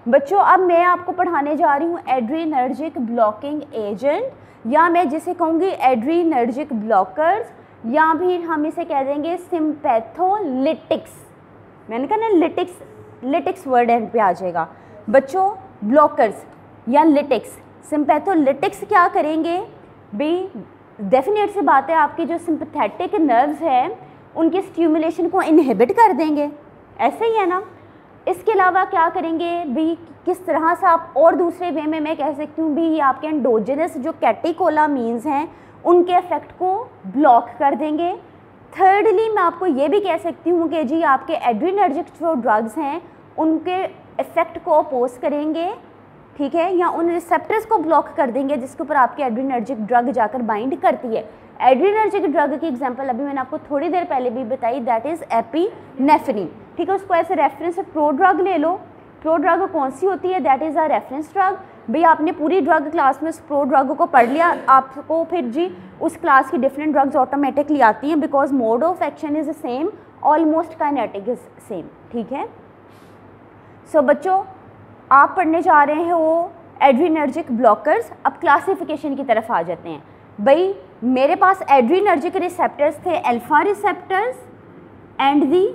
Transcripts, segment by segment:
बच्चों अब मैं आपको पढ़ाने जा रही हूँ एड्रीनर्जिक ब्लॉकिंग एजेंट, या मैं जिसे कहूँगी एड्रीनर्जिक ब्लॉकर्स, या भी हम इसे कह देंगे सिम्पैथोलिटिक्स। मैंने कहा ना लिटिक्स, लिटिक्स वर्ड एंड पे आ जाएगा। बच्चों ब्लॉकर्स या लिटिक्स, सिम्पैथोलिटिक्स क्या करेंगे भाई, डेफिनेट सी बात है, आपके जो सिंपैथेटिक नर्व्स हैं उनके स्टिमुलेशन को इनहिबिट कर देंगे, ऐसे ही है ना। इसके अलावा क्या करेंगे भी, किस तरह से आप और दूसरे वे में मैं कह सकती हूँ भी, ये आपके एंडोजेनस जो कैटेकोलामीन्स हैं उनके इफेक्ट को ब्लॉक कर देंगे। थर्डली मैं आपको ये भी कह सकती हूँ कि जी आपके एड्रीनर्जिक जो ड्रग्स हैं उनके इफेक्ट को अपोज करेंगे, ठीक है, या उन रिसेप्टर्स को ब्लॉक कर देंगे जिसके ऊपर आपकी एड्रीनर्जिक ड्रग जाकर बाइंड करती है। एड्रीनर्जिक ड्रग की एग्जांपल अभी मैंने आपको थोड़ी देर पहले भी बताई, दैट इज़ एपिनेफ्रिन, ठीक है। उसको ऐसे रेफरेंस प्रो ड्रग ले लो। प्रो ड्रग कौन सी होती है, that is a reference drug. भाई आपने पूरी ड्रग क्लास में उस प्रो ड्रग को पढ़ लिया, आपको फिर जी उस क्लास की डिफरेंट ड्रग्स ऑटोमेटिकली आती हैं, because mode of action is same, almost kinetic is same, ठीक है। सो बच्चों आप पढ़ने जा रहे हैं वो एड्रीनर्जिक ब्लॉकर्स। अब क्लासिफिकेशन की तरफ आ जाते हैं। भाई मेरे पास एड्रीनर्जिक रिसेप्टर्स थे, alpha receptors and the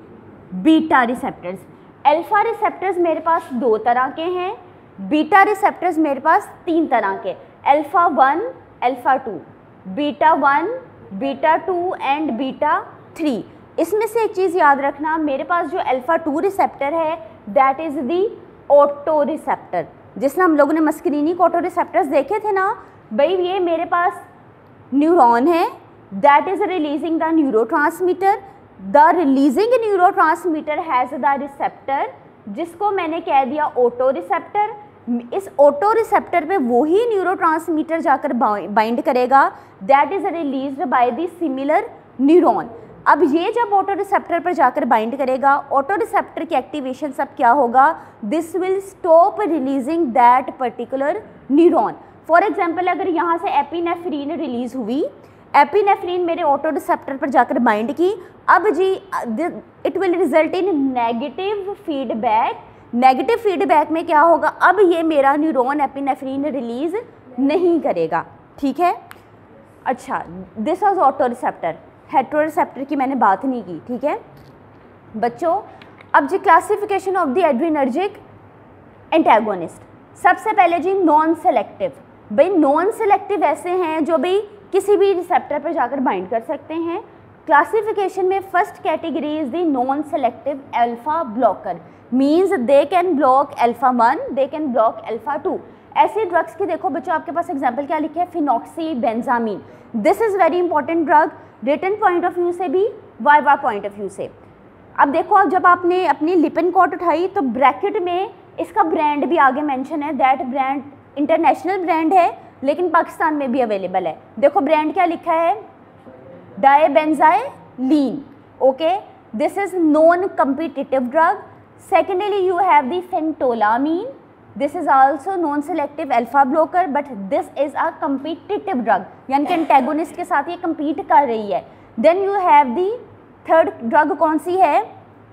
beta receptors. Alpha receptors मेरे पास 2 तरह के हैं, बीटा रिसेप्टर्स मेरे पास 3 तरह के, alpha 1, alpha 2, beta 1, beta 2 and beta 3। इसमें से एक चीज़ याद रखना, मेरे पास जो अल्फा 2 रिसेप्टर है that is the auto receptor. जिसमें हम लोगों ने मस्करीनिक ऑटो रिसेप्टर्स देखे थे ना, भाई ये मेरे पास न्यूरॉन है that is releasing the neurotransmitter, the releasing neurotransmitter has the receptor, जिसको मैंने कह दिया ऑटो रिसेप्टर। इस ऑटो रिसेप्टर पे वही न्यूरोट्रांसमीटर जाकर बाइंड करेगा that is released by the similar neuron. अब ये जब ऑटो रिसेप्टर पर जाकर बाइंड करेगा, ऑटो रिसेप्टर की एक्टिवेशन सब क्या होगा, this will stop releasing that particular neuron. For example अगर यहाँ से एपिनेफ्रीन रिलीज हुई, एपिनेफ्रीन मेरे ऑटो रिसेप्टर पर जाकर बाइंड की, अब जी it will result in negative feedback. Negative feedback में क्या होगा, अब ये मेरा न्यूरॉन एपिनेफ्रीन रिलीज नहीं करेगा, ठीक है। अच्छा this was auto receptor, hetero receptor की मैंने बात नहीं की, ठीक है बच्चों। अब जी classification of the adrenergic antagonist, सबसे पहले जी नॉन सेलेक्टिव। भाई नॉन सेलेक्टिव ऐसे हैं जो भाई किसी भी रिसेप्टर पर जाकर बाइंड कर सकते हैं। क्लासिफिकेशन में first category is the non selective alpha blocker, means they can block alpha 1, they can block alpha 2। ऐसे ड्रग्स की देखो बच्चों आपके पास एग्जाम्पल क्या लिखे है, phenoxybenzamine, this is very important drug, written point of view से भी, वाइवा पॉइंट ऑफ व्यू से। अब देखो अब जब आपने अपनी लिपिन कॉट उठाई तो ब्रैकेट में इसका ब्रांड भी आगे मेंशन है, दैट ब्रांड इंटरनेशनल ब्रांड है लेकिन पाकिस्तान में भी अवेलेबल है। देखो ब्रांड क्या लिखा है, dibenzyline, okay, this is non competitive drug. Secondly you have the phentolamine, this is also non selective alpha blocker but this is a competitive drug, यानी कि एंटेगोनिस्ट के साथ ये कम्पीट कर रही है। Then you have the third drug कौन सी है,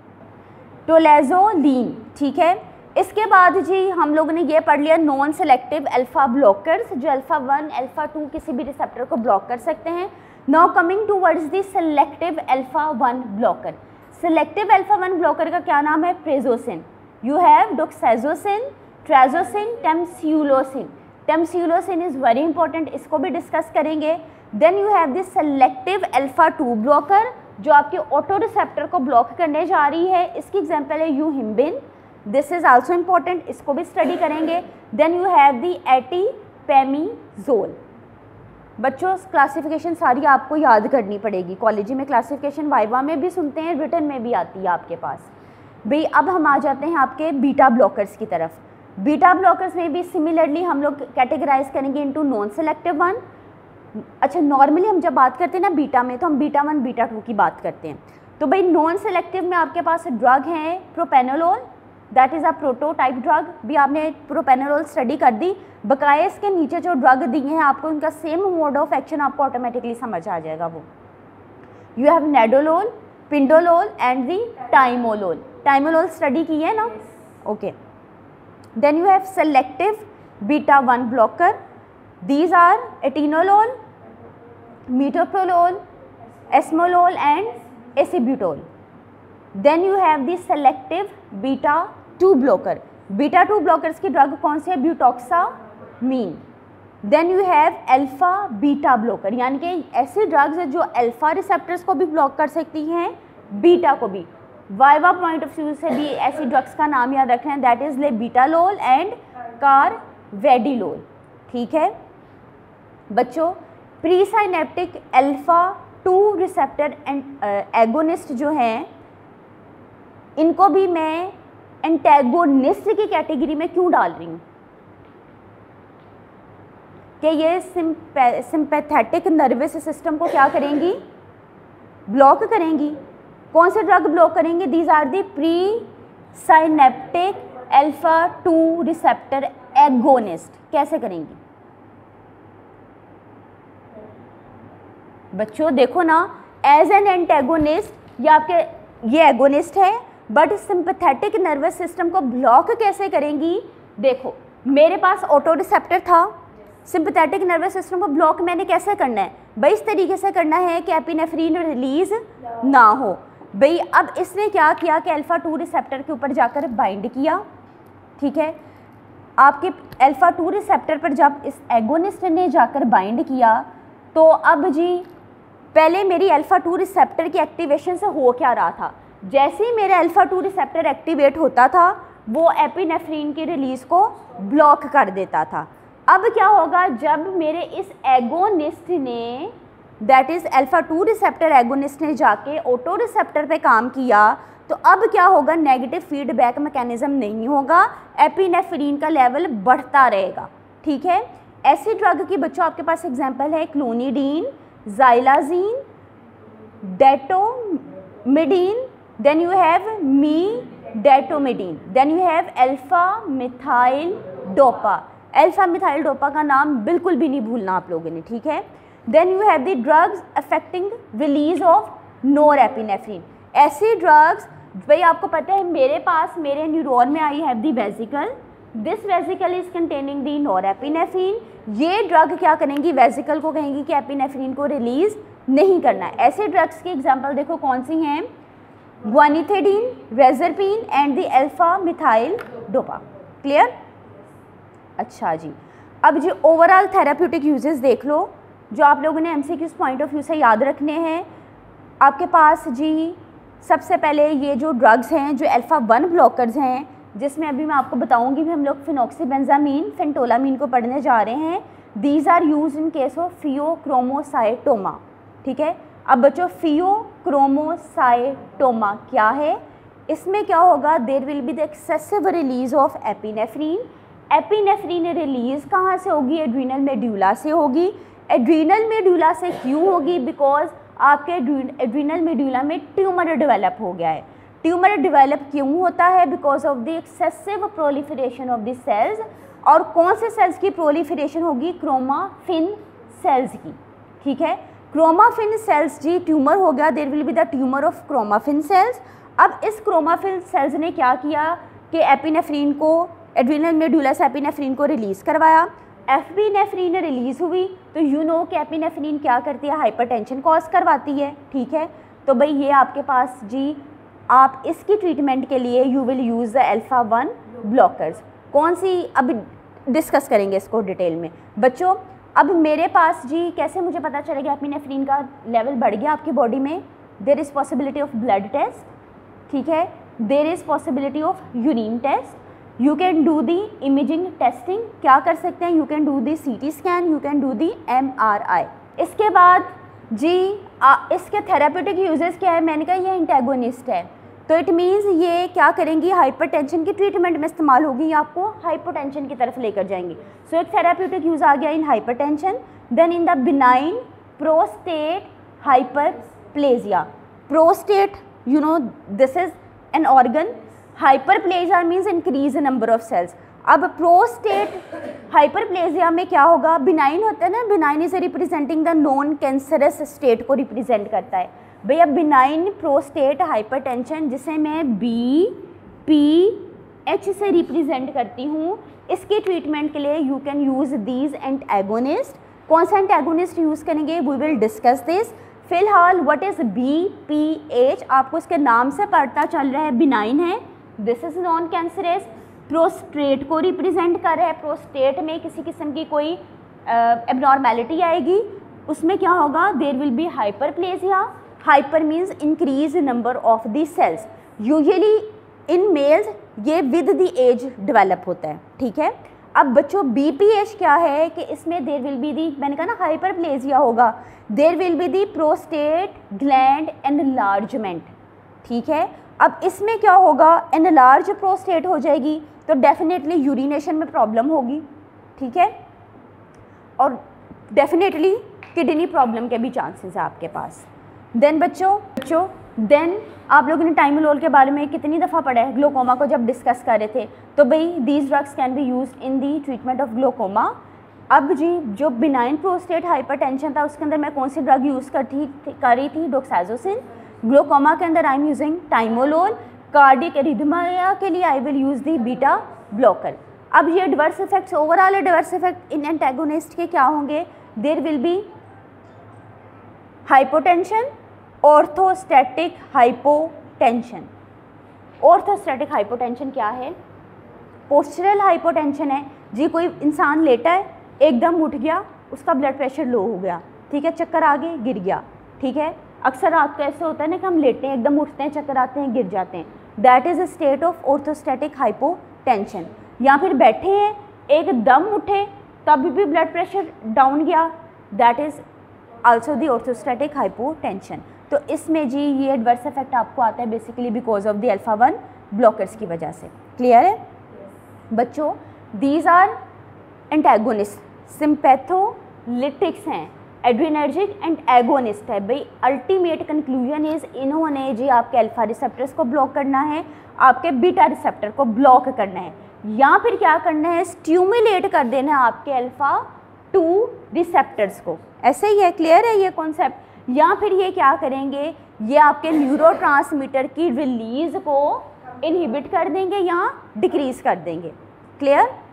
टोलेजोलीन, ठीक है। इसके बाद जी हम लोगों ने ये पढ़ लिया नॉन सेलेक्टिव अल्फा ब्लॉकर्स, जो अल्फा 1 अल्फा 2 किसी भी रिसेप्टर को ब्लॉक कर सकते हैं। Now coming towards the selective alpha 1 blocker. Selective alpha 1 blocker का क्या नाम है, prazosin. You have doxazosin, terazosin, tamsulosin. Tamsulosin is very important, इसको भी डिस्कस करेंगे। Then you have this selective alpha 2 blocker जो आपके ऑटो रिसेप्टर को ब्लॉक करने जा रही है, इसकी एग्जाम्पल है yohimbine, this is also important, इसको भी स्टडी करेंगे। Then you have the atipamezole. बच्चों क्लासिफिकेशन सारी आपको याद करनी पड़ेगी, कॉलेज में क्लासिफिकेशन वाइवा में भी सुनते हैं, रिटन में भी आती है आपके पास। भाई अब हम आ जाते हैं आपके बीटा ब्लॉकर्स की तरफ। बीटा ब्लॉकर्स में भी सिमिलरली हम लोग कैटेगराइज करेंगे इनटू नॉन सेलेक्टिव वन। अच्छा नॉर्मली हम जब बात करते हैं ना बीटा में तो हम बीटा 1 बीटा 2 की बात करते हैं। तो भाई नॉन सेलेक्टिव में आपके पास ड्रग हैं propranolol, that is a prototype drug, भी आपने प्रोपेनोलोल स्टडी कर दी, बकाया इसके नीचे जो ड्रग दिए हैं आपको उनका सेम मोड ऑफ एक्शन आपको ऑटोमेटिकली समझ आ जाएगा वो। You have nadolol, pindolol and the timolol. Timolol study की है ना, okay. Then you have selective beta 1 blocker. These are atenolol, metoprolol, esmolol and acebutol. Then you have the selective beta 2 blocker. Beta 2 blockers की drug कौन सी है? Butoxamine. Then you have alpha beta blocker, यानी कि ऐसी drugs जो alpha receptors को भी ब्लॉक कर सकती हैं, बीटा को भी. वाइवा पॉइंट ऑफ व्यू से भी ऐसी ड्रग्स का नाम याद रखना है, that is labetalol and carvedilol. ठीक है बच्चों, pre synaptic alpha 2 receptor agonist जो हैं, इनको भी मैं एंटेगोनिस्ट की कैटेगरी में क्यों डाल रही हूँ? कि ये सिंपैथेटिक नर्वस सिस्टम को क्या करेंगी? ब्लॉक करेंगी. कौन से ड्रग ब्लॉक करेंगे? These are the pre synaptic alpha 2 receptor agonist. कैसे करेंगी बच्चों? देखो ना, एज एन एंटेगोनिस्ट या आपके ये एगोनिस्ट है, बट सिंपैथेटिक नर्वस सिस्टम को ब्लॉक कैसे करेंगी? देखो मेरे पास ऑटो रिसेप्टर था, सिंपैथेटिक नर्वस सिस्टम को ब्लॉक मैंने कैसे करना है भाई? इस तरीके से करना है कि एपिनेफ्रीन रिलीज ना हो भाई. अब इसने क्या किया कि अल्फा 2 रिसेप्टर के ऊपर जाकर बाइंड किया. ठीक है, आपके अल्फा 2 रिसेप्टर पर जब इस एगोनिस्ट ने जाकर बाइंड किया, तो अब जी पहले मेरी अल्फा 2 रिसेप्टर की एक्टिवेशन से हो क्या रहा था? जैसे ही मेरा अल्फा 2 रिसेप्टर एक्टिवेट होता था, वो एपिनेफ्रीन की रिलीज को ब्लॉक कर देता था. अब क्या होगा? जब मेरे इस एगोनिस्ट ने, that is alpha 2 receptor agonist ने जाके ऑटो रिसेप्टर पे काम किया, तो अब क्या होगा? नेगेटिव फीडबैक मैकेनिज्म नहीं होगा, एपिनेफ्रीन का लेवल बढ़ता रहेगा. ठीक है, ऐसी ड्रग की बच्चों आपके पास एग्जांपल है clonidine, xylazine, detomidine, then you have medetomidine, then you have alpha methyl dopa. Alpha methyl dopa का नाम बिल्कुल भी नहीं भूलना आप लोगों ने. ठीक है, then you have the drugs affecting release of norepinephrine. ऐसी ड्रग्स भाई आपको पता है मेरे पास मेरे न्यूरॉन में I have the vesicle, this vesicle is containing the norepinephrine. ये ड्रग क्या करेंगी? वेसिकल को कहेंगी कि एपिनेफ्रीन को रिलीज नहीं करना है. ऐसे ड्रग्स की एग्जांपल देखो कौन सी हैं? Guanethidine, reserpine and the alpha methyl dopa. Clear? अच्छा जी, अब जी ओवरऑल थेराप्यूटिक यूजेस देख लो, जो आप लोगों ने एमसीक्यूज पॉइंट ऑफ व्यू से याद रखने हैं. आपके पास जी सबसे पहले ये जो ड्रग्स हैं जो अल्फा 1 ब्लॉकर्स हैं, जिसमें अभी मैं आपको बताऊंगी भी, हम लोग फिनॉक्सीबेंजामीन, फेंटोलामीन को पढ़ने जा रहे हैं. These are use in case of pheochromocytoma. ठीक है, अब बच्चों फियोक्रोमोसाइटोमा क्या है? इसमें क्या होगा? There will be the excessive release of epinephrine. Epinephrine release कहाँ से होगी? एड्रीनल मेड्यूला से होगी. एड्रीनल मेड्यूला से क्यों होगी? बिकॉज आपके एड्रीनल मेड्यूला में ट्यूमर डेवलप हो गया है. ट्यूमर डेवलप क्यों होता है? Because of the excessive proliferation of the cells. और कौन से सेल्स की प्रोलिफरेशन होगी? क्रोमाफिन सेल्स की. ठीक है, क्रोमाफिन सेल्स जी ट्यूमर हो गया, there will be the tumour of chromaffin cells. अब इस क्रोमाफिन सेल्स ने क्या किया कि एपिनेफ्रीन को, एड्रीनल मेड्यूला से एपिनेफ्रीन को रिलीज़ करवाया. एपिनेफ्रीन रिलीज़ हुई तो यू नो कि एपिनेफ्रीन क्या करती है? हाइपरटेंशन कॉज करवाती है. ठीक है, तो भाई ये आपके पास जी, आप इसकी ट्रीटमेंट के लिए you will use the alpha 1 blockers. कौन सी? अब डिस्कस करेंगे इसको डिटेल में बच्चों. अब मेरे पास जी कैसे मुझे पता चलेगा एपिनेफ्रीन का लेवल बढ़ गया आपकी बॉडी में? There is possibility of blood test. ठीक है, there is possibility of urine test. You can do the imaging testing. क्या कर सकते हैं? You can do the CT scan, you can do the MRI. इसके बाद जी इसके थेराप्यूटिक यूजेस क्या है? मैंने कहा ये एंटेगोनिस्ट है, तो इट मीन्स ये क्या करेंगी? हाइपरटेंशन की ट्रीटमेंट में इस्तेमाल होगी, आपको हाइपोटेंशन की तरफ लेकर जाएंगी. सो एक थेराप्यूटिक यूज़ आ गया in hypertension. Then in the benign prostate hyperplasia. Prostate, you know this is an organ. Hyperplasia means increase number of cells. अब प्रोस्टेट हाइपरप्लेजिया में क्या होगा? बिनाइन होता है ना, benign is representing the non cancerous state को represent करता है. भैया बिनाइन प्रोस्टेट हाइपरटेंशन, जिसे मैं BP H से रिप्रेजेंट करती हूँ, इसके ट्रीटमेंट के लिए you can use these antagonist. कौन सा एंटागोनिस्ट यूज़ करेंगे, वी विल डिस्कस दिस। फिलहाल व्हाट इज़ BPH, आपको इसके नाम से पता चल रहा है बिनाइन है, this is non cancerous. Prostate को रिप्रेजेंट कर रहा है, प्रोस्टेट में किसी किस्म की कोई एबनॉर्मेलिटी आएगी, उसमें क्या होगा, there will be hyperplasia. Hyper means increase number of the cells, usually in males ये विद द एज डेवलप होता है, ठीक है। अब बच्चों BPH क्या है कि इसमें देयर विल बी दी, मैंने कहा ना हाइपरप्लेजिया होगा, there will be the prostate gland enlargement, ठीक है। अब इसमें क्या होगा, एनलार्ज प्रोस्टेट हो जाएगी तो डेफिनेटली यूरिनेशन में प्रॉब्लम होगी, ठीक है, और डेफिनेटली किडनी प्रॉब्लम के भी चांसेस है आपके पास। देन बच्चों देन आप लोगों ने टाइमोलोल के बारे में कितनी दफ़ा पढ़ा है, ग्लोकोमा को जब डिस्कस कर रहे थे, तो भाई these drugs can be used in the treatment of glaucoma. अब जी जो बिनाइन प्रोस्टेट हाइपरटेंशन था उसके अंदर मैं कौन सी ड्रग यूज़ कर रही थी, डोक्साजोसिन। ग्लोकोमा के अंदर I am using timolol. Cardiac arrhythmia के लिए I will use the beta blocker. अब ये adverse effects, overall adverse effect in antagonist के क्या होंगे, there will be hypotension, orthostatic hypotension. Orthostatic hypotension क्या है, पोस्चरल हाइपोटेंशन है जी, कोई इंसान लेटा है एकदम उठ गया, उसका ब्लड प्रेशर लो हो गया, ठीक है, चक्कर आ गए, गिर गया, ठीक है। अक्सर रात को ऐसे होता है ना कि हम लेटते हैं, एकदम उठते हैं, चक्कर आते हैं, गिर जाते हैं, that is a state of orthostatic hypotension. या फिर बैठे हैं एकदम उठे तब भी ब्लड प्रेशर डाउन गया, that is also the orthostatic hypotension. तो इसमें जी ये एडवर्स इफेक्ट आपको आता है basically because of the alpha 1 blockers की वजह से। क्लियर है बच्चों, दीज आर एंटागोनिस्ट, सिंपैथोलिटिक्स हैं, एड्रीनर्जिक एंड एगोनिस्ट है। भाई अल्टीमेट कंक्लूजन इज इन्होंने जी आपके अल्फा रिसेप्टर्स को ब्लॉक करना है, आपके बीटा रिसेप्टर को ब्लॉक करना है, या फिर क्या करना है, स्टिमुलेट कर देना है आपके अल्फा 2 रिसेप्टर्स को। ऐसे ही है, क्लियर है ये कॉन्सेप्ट। या फिर ये क्या करेंगे, ये आपके न्यूरोट्रांसमीटर की रिलीज को इनहिबिट कर देंगे या डिक्रीज कर देंगे। क्लियर।